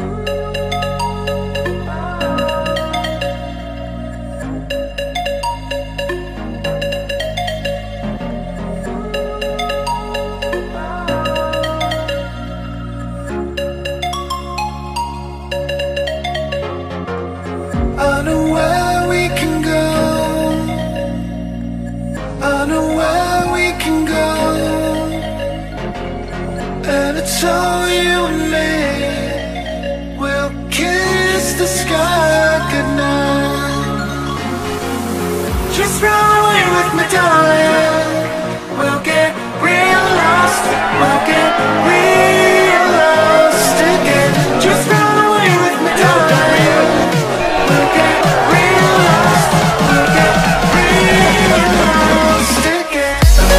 I know where we can go. I know where we can go. And it's all you and me. We'll kiss the sky goodnight. Just run away with me, darling. We'll get real lost. We'll get real lost again. Just run away with me, darling. We'll get real lost. We'll get real lost again.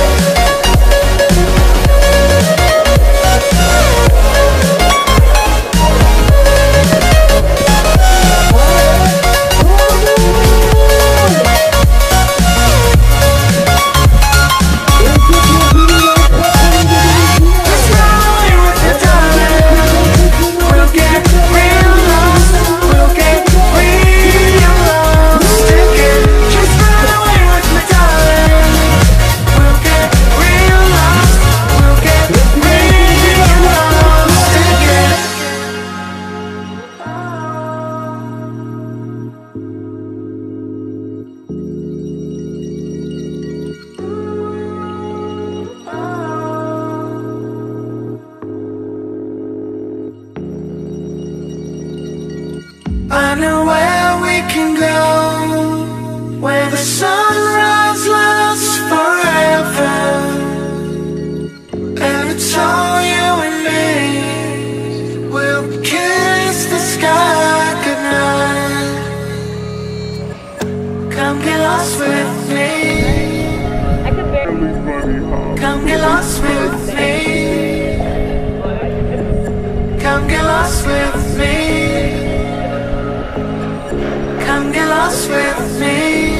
I know where we can go, where the sunrise lasts forever. And it's all you and me. We'll kiss the sky goodnight. Come get lost with me. Come get lost with me. Come get lost with me. Come get lost with me.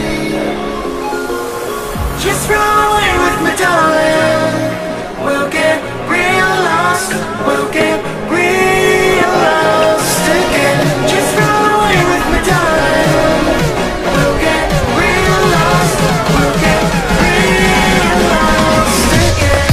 Just run away with me, darling. We'll get real lost. We'll get real lost again. Just run away with me, darling. We'll get real lost. We'll get real lost again.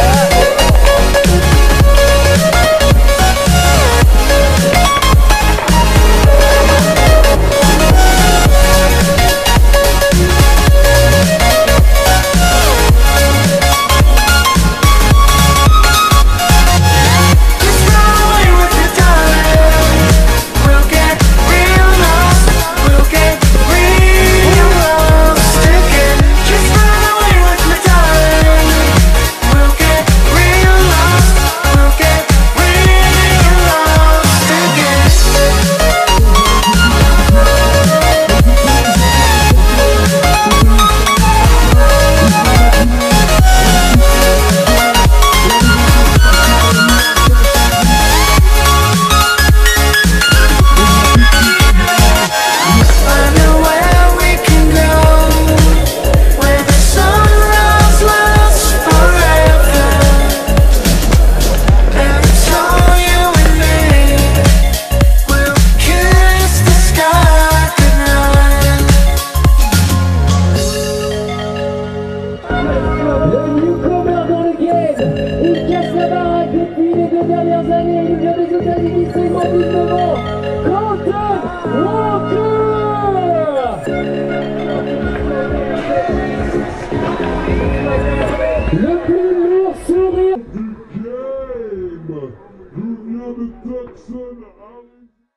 Le plus lourd sourire du game. Nous vient de Tucson.